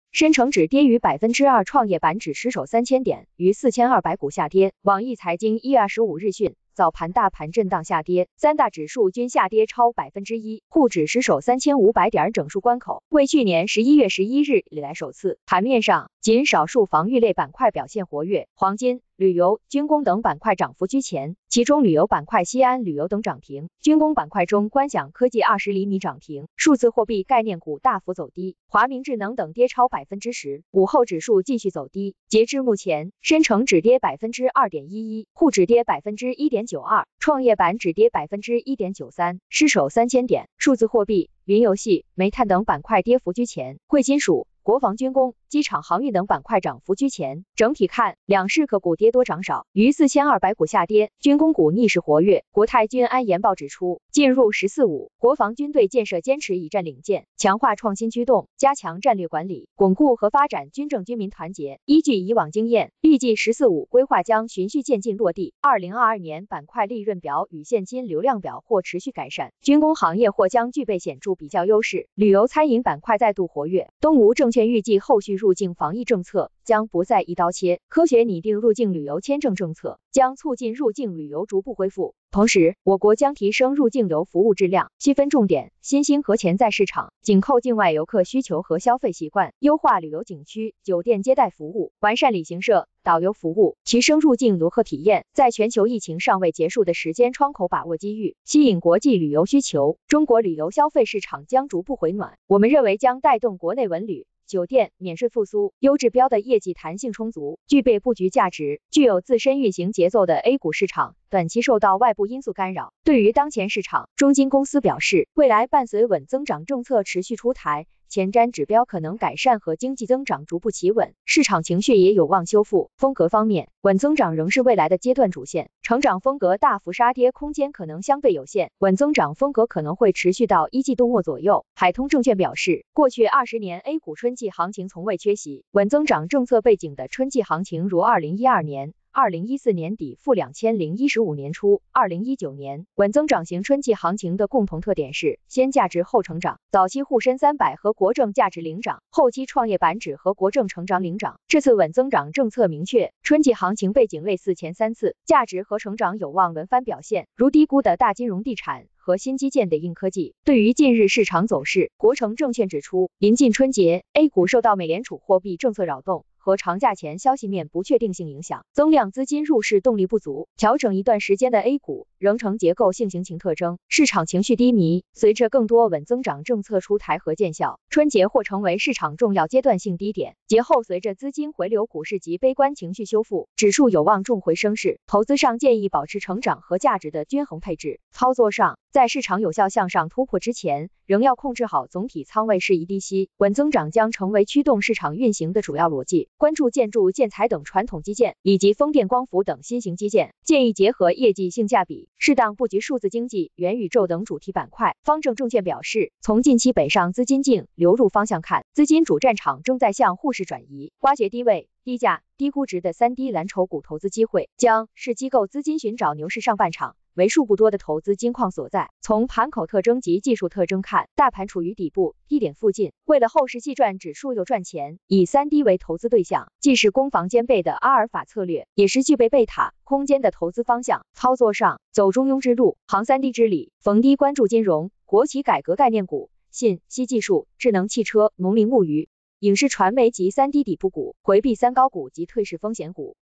深成指跌逾 2%， 创业板指失守3000点，逾4200股下跌。网易财经1月25日讯，早盘大盘震荡下跌，三大指数均下跌超 1%， 沪指失守3500点整数关口，为去年11月11日以来首次。盘面上，仅少数防御类板块表现活跃，黄金、旅游、军工等板块涨幅居前，其中旅游板块西安旅游等涨停，军工板块中观享科技20厘米涨停，数字货币概念股大幅走低，华明智能等跌超 10%。午后指数继续走低，截至目前，深成指跌 2.11%， 沪指跌 1.92%， 创业板指跌 1.93%， 失守3000点，数字货币、云游戏、煤炭等板块跌幅居前，贵金属、国防军工、机场航运等板块涨幅居前。整体看，两市个股跌多涨少，逾4200股下跌，军工股逆势活跃。国泰君安研报指出，进入“十四五”国防军队建设坚持以战领建，强化创新驱动，加强战略管理，巩固和发展军政军民团结。依据以往经验，预计“十四五”规划将循序渐进落地。2022年板块利润表与现金流量表或持续改善，军工行业或将具备显著比较优势。旅游餐饮板块再度活跃，东吴证券预计后续入境防疫政策将不再一刀切，科学拟定入境旅游签证政策，将促进入境旅游逐步恢复。同时，我国将提升入境游服务质量，细分重点、新兴和潜在市场，紧扣境外游客需求和消费习惯，优化旅游景区、酒店接待服务，完善旅行社、导游服务，提升入境游客体验。在全球疫情尚未结束的时间窗口，把握机遇，吸引国际旅游需求，中国旅游消费市场将逐步回暖。我们认为将带动国内文旅、酒店免税复苏，优质标的业绩弹性充足，具备布局价值，具有自身运行节奏的 A 股市场，短期受到外部因素干扰。对于当前市场，中金公司表示，未来伴随稳增长政策持续出台，前瞻指标可能改善和经济增长逐步企稳，市场情绪也有望修复。风格方面，稳增长仍是未来的阶段主线，成长风格大幅杀跌空间可能相对有限，稳增长风格可能会持续到一季度末左右。海通证券表示，过去20年 A 股春季行情从未缺席，稳增长政策背景的春季行情如2012年、2014年底赴2015年初、2019年稳增长型春季行情的共同特点是先价值后成长，早期沪深300和国证价值领涨，后期创业板指和国证成长领涨。这次稳增长政策明确，春季行情背景类似前3次，价值和成长有望轮番表现，如低估的大金融地产和新基建的硬科技。对于近日市场走势，国诚证券指出，临近春节 ，A 股受到美联储货币政策扰动和长假前消息面不确定性影响，增量资金入市动力不足，调整一段时间的 A 股仍呈结构性行情特征，市场情绪低迷。随着更多稳增长政策出台和见效，春节或成为市场重要阶段性低点。节后随着资金回流，股市及悲观情绪修复，指数有望重回升势。投资上建议保持成长和价值的均衡配置。操作上，在市场有效向上突破之前，仍要控制好总体仓位，适宜低吸。稳增长将成为驱动市场运行的主要逻辑。关注建筑、建材等传统基建，以及风电、光伏等新型基建，建议结合业绩性价比，适当布局数字经济、元宇宙等主题板块。方正证券表示，从近期北上资金净流入方向看，资金主战场正在向沪市转移，挖掘低位、低价、低估值的3D 蓝筹股投资机会，将是机构资金寻找牛市上半场为数不多的投资金矿所在。从盘口特征及技术特征看，大盘处于底部低点附近，为了后市细赚指数又赚钱，以3D 为投资对象，既是攻防兼备的阿尔法策略，也是具备贝塔空间的投资方向。操作上，走中庸之路，行3D 之理，逢低关注金融、国企改革概念股、信息技术、智能汽车、农林牧渔、影视传媒及3D 底部股，回避3高股及退市风险股。